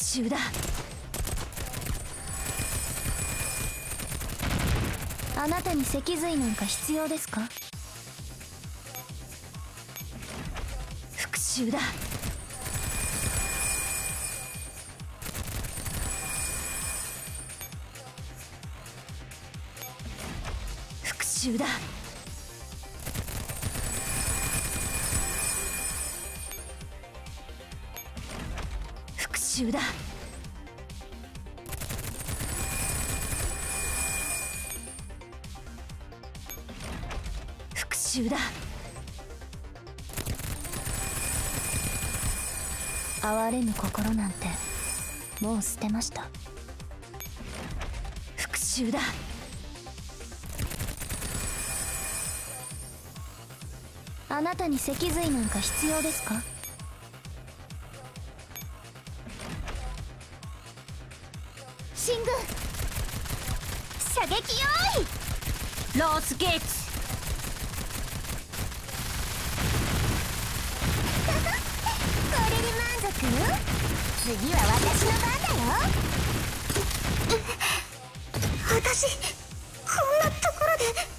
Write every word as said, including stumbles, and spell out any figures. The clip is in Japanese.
讐だ。あなたに脊髄なんか必要ですか？復讐だ。復讐だ。復讐だ。復讐だ。哀れぬ心なんてもう捨てました。復讐だ。あなたに脊髄なんか必要ですか？進軍射撃用意。ロースゲーツ。これで満足？次は私の番だよ。私こんなところで。